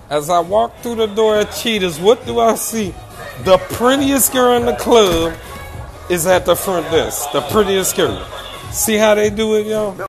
As I walk through the door at Cheetahs, what do I see? The prettiest girl in the club is at the front desk. The prettiest girl. See how they do it, y'all?